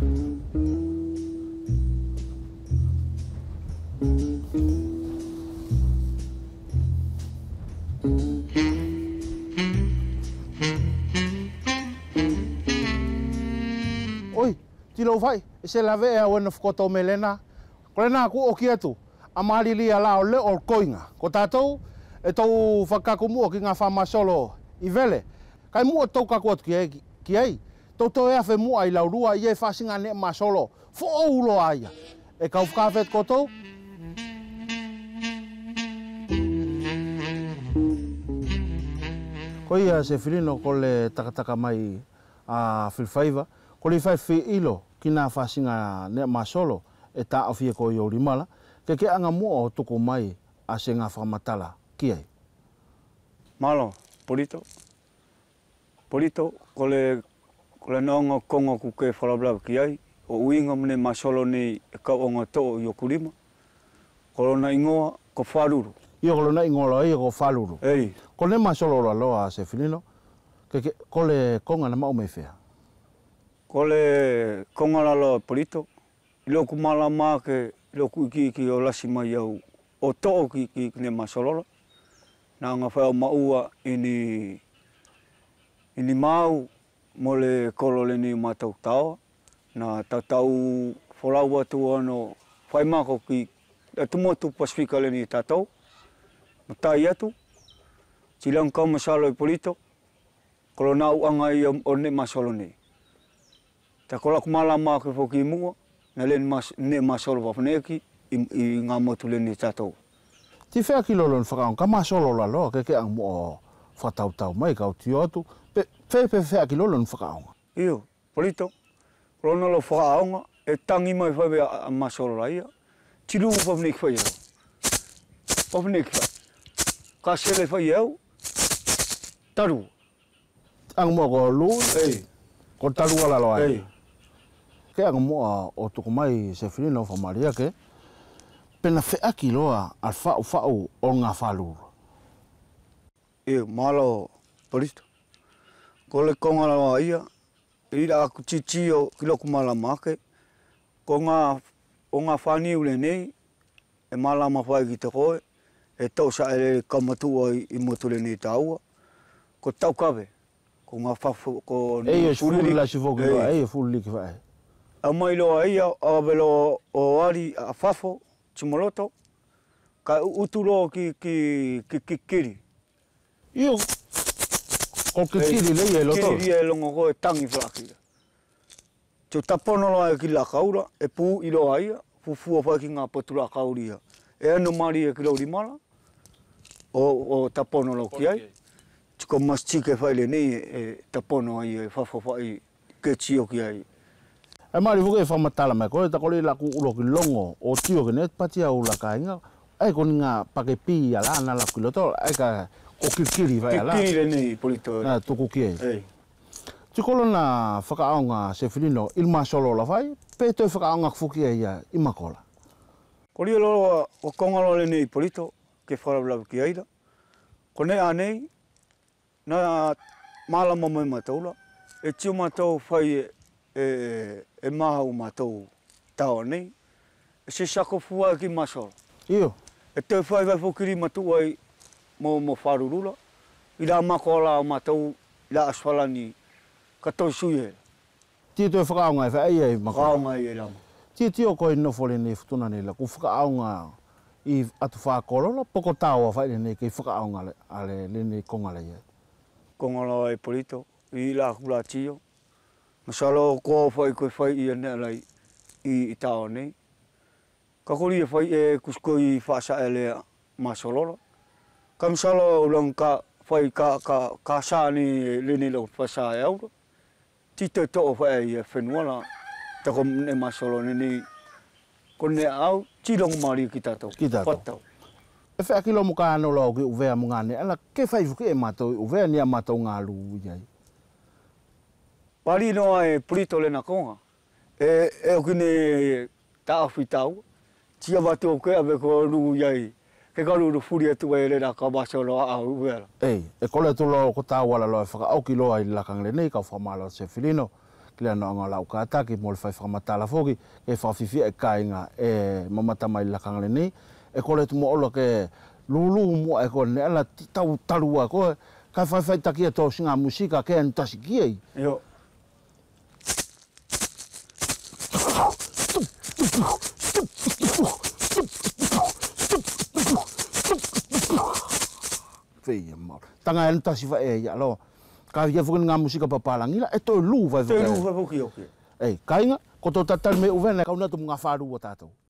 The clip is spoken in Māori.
Oi, tilo vai, se la vea o na fkoto melena. Kolena ku o kiatu. Amali li ala o le o koinga. Ko tatou e tau whakakumu o ki ngā whamasolo i vele. Kai mua tau kakuat ki ei. Tau e awhe mua i laurua i e whasinga ne masolo. Fo o ulo aia. E kau whakawhet kotou? Ko ia se whirino ko le takataka mai a whiwhaiva. Ko le whai ilo ki ngā whasinga ne masolo e tā awhia ko i o rimala. Ke anga mua o tuku mai a se ngā whamatala ki ai. Malo, Polito. Polito, ko le naonga konga ku ke whalablau ki ai. O uinga mne masolo ni e kauonga tō i o kurima. Ko na ingoa ko wharuru. Io ko na ingoa i ko wharuru. Ei. Ko le masolo la loa se whirino. Ko le konga na mau me whea. Ko le konga la loa Polito. I loku mala maa ke loku iki o lasi mai au o to'o ki ne masololo. Nā ngā whao maua ini mau mo le kolo le ni mātau taua. Nā tatau wholau atu ano whaimako ki atumotu Pasifika le ni tatau. No tai atu. Tilang kau masalo i Polito. Kolo nā uanga i o ne masolo ni. Ta kola kumala maa ke whoki mua. Na le ne masolo wapaneki i ngā motu le ni tātou. Ti whea ki lolo ni whakaon, ka masolo la loa ke ang mo o whatautau mai kau tio atu. Whea ki lolo ni whakaonga. Iyo, Polito, rona lo whakaonga e tangi mai whawe a masolo la ia. Tiru wapaneki whai au. Wapaneki whai. Ka sele whai au, taru. Ang mo ko lu, ko taru ala loa ei. Ke ang mo o tuku mai se whirino whamaria ke, pena whea ki loa al whau o ngā whaluru. Malo, Polito. Ko le konga lawa ia, ira aku titi o ki loku mala make, o ngā whaniu le nei, e malama whai ki te koe, e tau sa ele kamatua i motu le nei taua, ko tau kawe, ko ngā whawhu, ko e fuli la si whoki loa, e fuli ki whae. A mai loa ia, a welo o ari a whafo, timoloto, ka uturo ki kiri. Io, ko ke kiri le e loto. Kiri e longo ko e tangi whakira. Tio tapono loa e ki la kaura, e pū i loa ia, fufua whai ki ngā patura kauria. E anu mari e ki lauri mala, o tapono lo ki ai. Tiko mas tike whai le nei e tapono ai e whafo whai ke tio ki ai. E mari fuke e whamatala mai koe, ta kore la ku ulo ki longo o tio ke net pati au la kainga. Ai koni ngā pake pi ala ana la kuloto, ai ka o kiri vai ala. Kiri le nei, Polito. Nā tuku ki ei. Tikolo na whakaonga se whirino ilma solo la vai, pe toi whakaonga fuki ei i makola. Kori alo o kongalo le nei, Polito, ke wharablau ki aira. Ko ne anei, na malama mai mataula, e tio matau whai e maha o mātou tau nei, e se sako fua ki masoro. Iyo. E te whai vai whukiri matu ai mo wharurula, i la makola o mātou, i la aswalani, katou sui e. Tia toi whakaonga e whai ei makola. Whakaonga e rama. Tio koe nofole nei futuna nei la, ku whakaonga i atu whakolola, poko tāua whai nei kei whakaonga ale nei konga lei. Kongala e Polito, i la kula tio. Masalo ko whai koe whai i ane alai i tāo nei. Ka kori e whai e kusko i whaasa e lea masolora. Ka masalo lang ka whai ka sāni lene lau whaasa e aura. Tita to'o whai e whenuala. Tako ne masolo ni kone au tirong mari ki tātou. Ki tātou. E whea kilo muka ano lau ki uvea mga ne, ala ke whai fuki e mātou, uvea ni a mātou ngā lu iai. Pari noa e Polito le na konga. E o kine tāwhi tau. Tia watu o kea me ko rungu iai. Ke karu furi atu e le na ka masolo a au uvea. Ei, e kole tu lo ko tāwala lo e whaka au ki loa i lakang le nei, ka whamala se whirino. le no nga lau ka ta ki mo le fai whakamata foki e whawhiwhia e kāinga e mamata mai lakanga le nei e kore tu mo ola ke lulu mo e kore ne ala tau tarua koe kai whai taki e tō singa musika ke an tasi ki ei. Yo. Whea mau. Tanga e tasi wha e ia lo. Ka ia whukin ngā musika papalangi la, e toi lū vai whukai. Toi lū vai whuki oke. Ei, kāinga, ko tō tatari me uwena kauna tu mga whārua tātou.